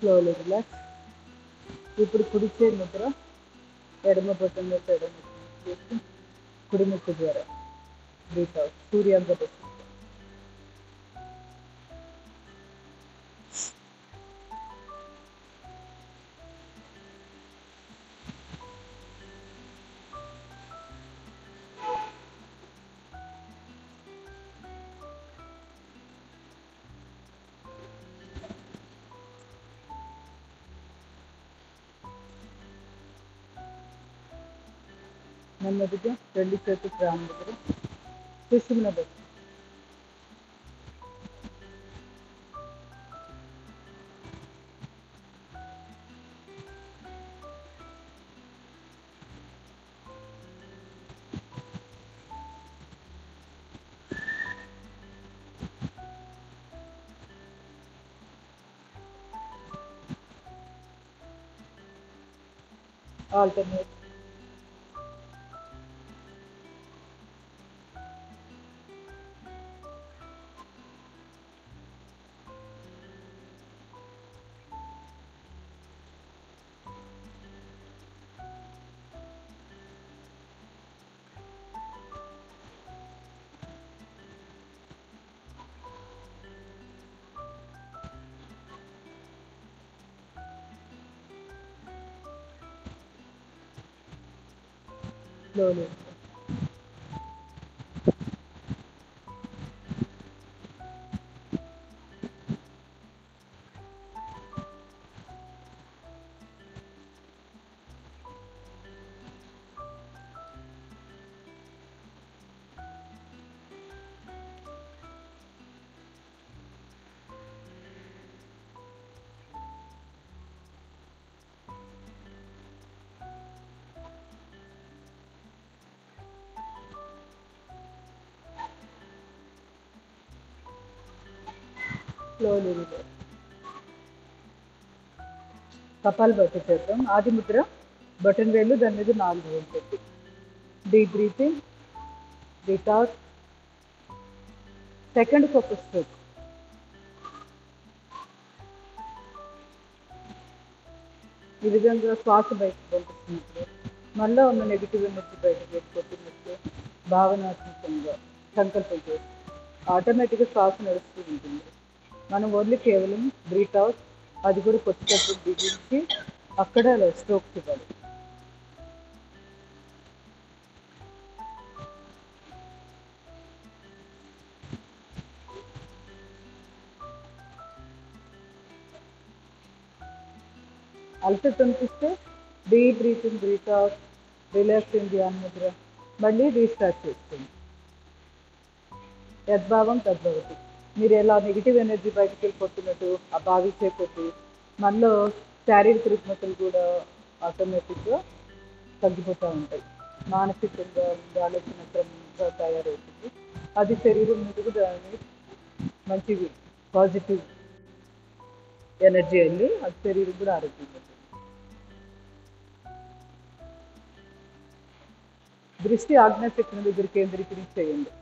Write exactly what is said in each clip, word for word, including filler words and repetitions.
Slowly relax. ఇప్పుడు కుడి చేయి ముద్ర, ఎడమ బొట్టం మీద ఎడమ చేసి కుడి ముక్కు ద్వారా బ్రీత్ అవుట్. సూర్యాంగ బొట్టు. నెమ్మదిగా రెండు చేతులు ప్రాణం దగ్గర సుషుమ్న బొట్టు. ఆల్టర్నేట్. స్లోలీ. Slowly relax. కపాల్ బొట్టు చేద్దాం. ఆది ముద్ర, బటన్ వేలు దాని మీద నాలుగు వేలు పెట్టి deep breathing, breath out. Second ఒక స్ట్రోక్. ఈ విధంగా శ్వాస బయటకు పంపిస్తున్నప్పుడు మనలో ఉన్న నెగిటివ్ ఎనర్జీ బయటకు వెళ్ళిపోతున్నట్లు భావనాత్మకంగా సంకల్పం చేసి ఆటోమేటిక్గా శ్వాస నడుస్తూ ఉంటుంది. మనం ఓన్లీ కేవలం బ్రీత్ అవుట్, అది కూడా కొద్దిసేపు బిగించి అక్కడ స్ట్రోక్స్ ఇవ్వాలి. అలసట అనిపిస్తే deep breathing, breath out, relaxing ధ్యాన ముద్ర, మళ్ళీ రీస్టార్ట్ చేస్తుంది. యద్భావం తద్భవతి. మీరు ఎలా నెగిటివ్ ఎనర్జీ బయటకు వెళ్ళిపోతున్నట్టు ఆ భావించే కొద్దీ మనలో శారీరక రుగ్మతలు కూడా ఆటోమేటిక్గా తగ్గిపోతూ ఉంటాయి. మానసికంగా ఆలోచన క్రమంగా తయారవుతుంది. అది శరీరం మీద కూడా మంచి పాజిటివ్ ఎనర్జీ వెళ్ళి అది శరీరం కూడా ఆరోగ్యంగా ఉంటుంది. దృష్టి ఆజ్ఞాచక్రం దగ్గర కేంద్రీకరించి చేయండి.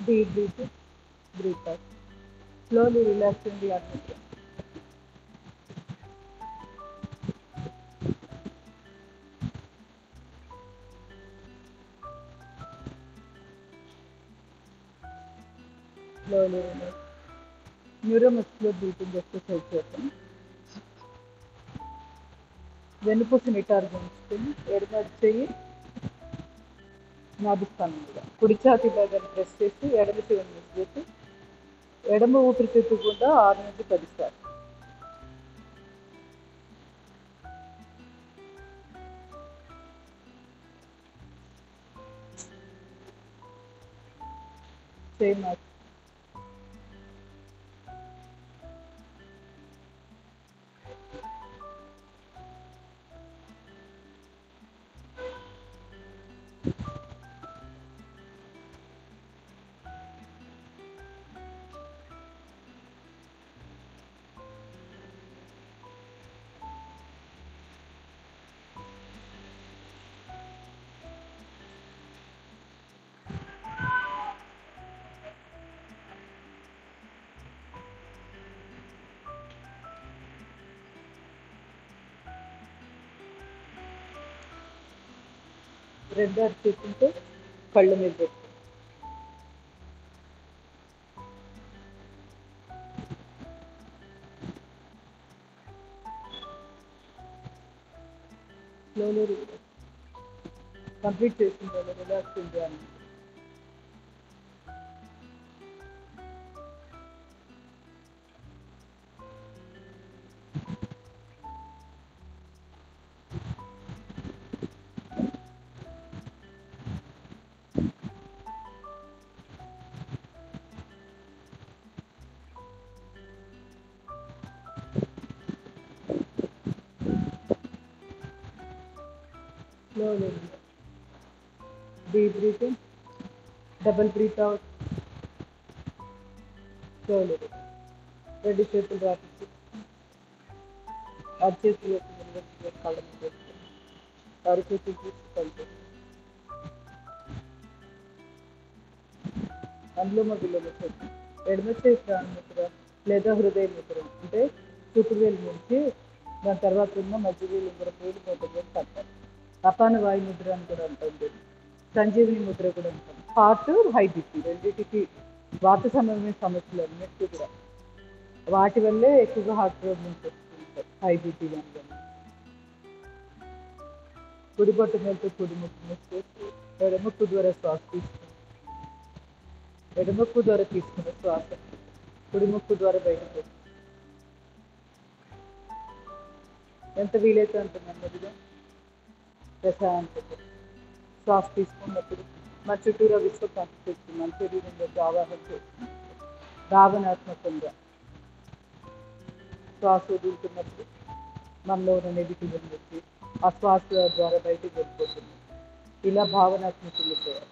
Deep breathing, breathe out. Slowly relaxing the atmosphere. Slowly relax. Neuromuscular breathing exercise చేద్దాం. వెన్నుపూస నిటారుగా ఉంచుకొని ఎడమ చెయ్యి నాభిస్థానం మీద కుడి ఛాతీ భాగాన్ని ప్రెస్ చేసి ఎడమ చెవిని మూసివేసి ఎడమ ఊపిరితిత్తు గుండా ఆరు నుంచి పది సార్లు. చేయి మార్చి రెండు అరిచేతుంటే కళ్ళు మీద పెట్టు. Slowly relax. కంప్లీట్ చేసిన తర్వాత రిలాక్స్ చేయాలి. Slowly relax. Deep breathing, double breathe out. Slowly relax. రెండు చేతులు రాపించి అరిచేతులు యొక్క కళ్ళ మీద పెట్టుకోండి. అరిచేతులు తీసి కళ్ళు అనులోమ విలోమ చేద్దాం. ఎడమ చేయి ప్రాణ ముద్ర లేదా హృదయ ముద్ర అంటే చూపుడు వేలు నుంచి దాని తర్వాత ఉన్న మధ్య వేలు ఉంగర వేలు మొదటి వేలు తప్పాలి. అపాన వాయు ముద్ర అని కూడా ఉంటుంది. సంజీవిని ముద్ర కూడా ఉంటుంది. హార్ట్ హై బీపీ రెండింటికి వాత సంబంధమైన సమస్యలు అన్నిటికీ కూడా వాటి వల్లే ఎక్కువగా హార్ట్ ప్రాబ్లమ్స్ వస్తుంటాయి. హై బీపీ కానీ కుడి పట్టు మేలతో కుడి ముక్కు మూసేసి ఎడముక్కు ద్వారా శ్వాస తీసుకుని ఎడముక్కు ద్వారా తీసుకున్న శ్వాస కుడి ముక్కు ద్వారా బయటకు ఎంత వీలైతే అంత నెమ్మదిగా ప్రశాంతత శ్వాస తీసుకున్నప్పుడు మా చుట్టూరా విశ్వకాంతి శక్తి మన శరీరంలోకి ఆవాహన చేస్తుంది. భావనాత్మకంగా శ్వాస వదులుతున్నప్పుడు మనలో ఉన్న నెగిటివ్ ఎనర్జీ ఆ శ్వాస ద్వారా బయటకు వెళ్ళిపోతుంది. ఇలా భావనాత్మకంగా చేయాలి.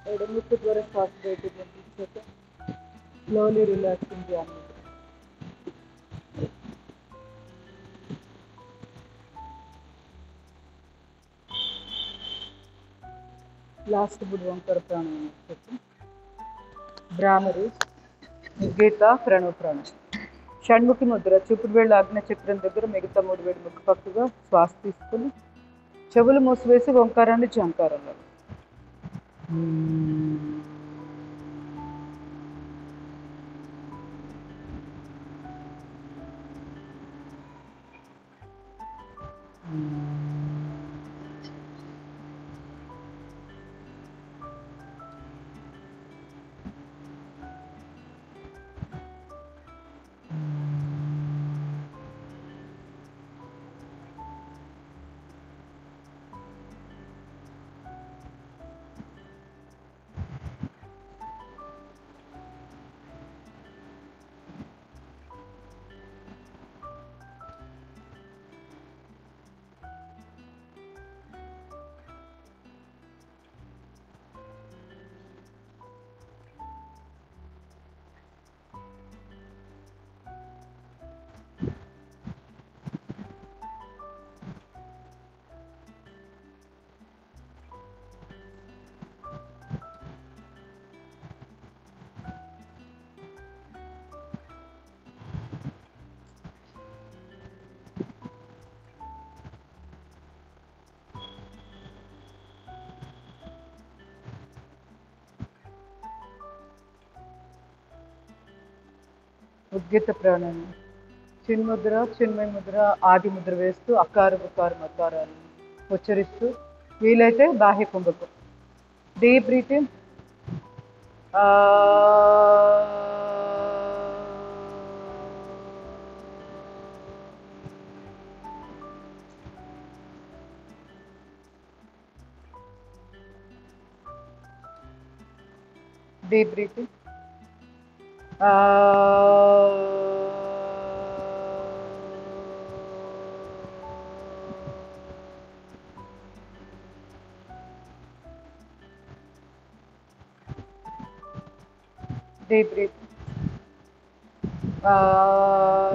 ఎడముక్కు ద్వారా శ్వాస బయటకు పంపించాక స్లోలీ రిలాక్సింగ్ ధ్యానం. లాస్ట్ ఇప్పుడు ఓంకార ప్రాణాయామం వచ్చేసి భ్రామరి, గీత, ప్రణవ ప్రాణం. షణ్ముఖి ముద్ర. చూపుడు వేళ్ళు ఆగ్నేయ చక్రం దగ్గర, మిగతా మూడు వేలు ముక్కు పక్కగా శ్వాస తీసుకుని చెవులు మూసివేసి ఓంకారాన్ని జంకారంలో. ఉద్గీత ప్రాణాయామం. చిన్ముద్ర, చిన్మయ ముద్ర, ఆది ముద్ర వేస్తూ అకార ఉకార మకారాలు ఉచ్చరిస్తూ వీలైతే బాహ్య కుంభకం. Deep breathing. Deep breathing. Deep breathing. Uh,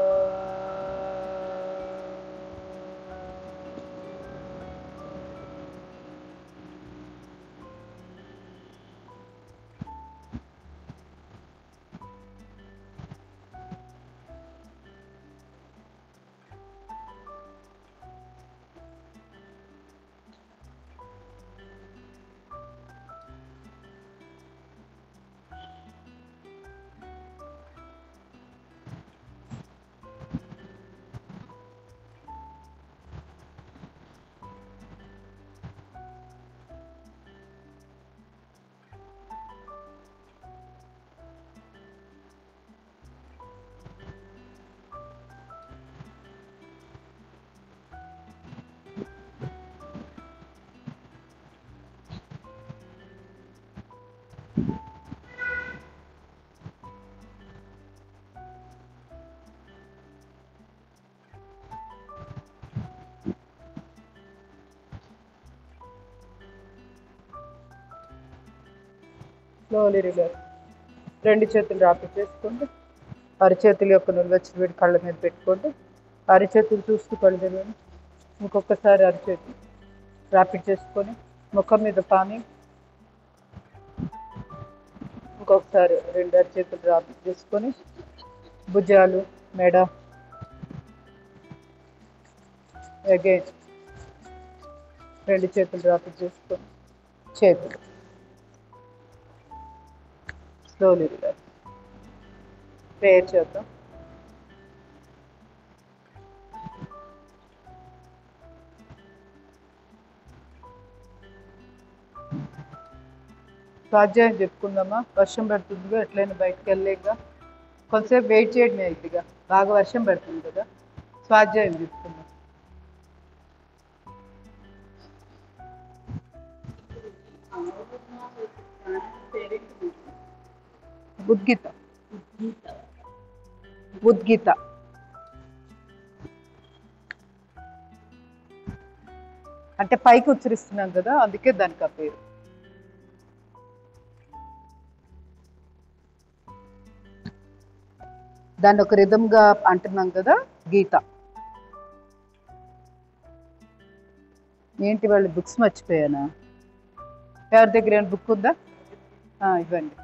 slowly relax. రెండు చేతులు రాపిడ్ చేసుకోండి. అరిచేతుల యొక్క నులవెచ్చని వేడి కళ్ళ మీద పెట్టుకోండి. అరిచేతులు చూస్తూ కళ్ళు తెరవండి. ఇంకొకసారి అరిచేతులు రాపిడ్ చేసుకొని ముఖం మీద పాని. ఇంకొకసారి రెండు అరిచేతులు రాపిడ్ చేసుకొని భుజాలు, మెడ, అగైన్ రెండు చేతులు రాపిడ్ చేసుకొని చేతులు. Slowly relax. ప్రేయర్ చేద్దాం. స్వాధ్యాయం చెప్పుకుందామా? వర్షం పడుతుందిగా, ఎట్లయినా బయటకు వెళ్ళలేక కొంతసేపు వెయిట్ చేయడమే అవుతుందిగా, బాగా వర్షం పడుతుంది కదా. స్వాధ్యాయం చెప్పుకుందాం. ఉద్గీత. ఉద్గీత అంటే పైకి ఉచ్చరిస్తున్నాం కదా, అందుకే దానికి ఆ పేరు. దాన్ని ఒక రిధంగా అంటున్నాం కదా, గీత. ఏంటి వాళ్ళు బుక్స్ మర్చిపోయానా? ఎవరి దగ్గర ఏమైనా బుక్ ఉందా? ఇవ్వండి.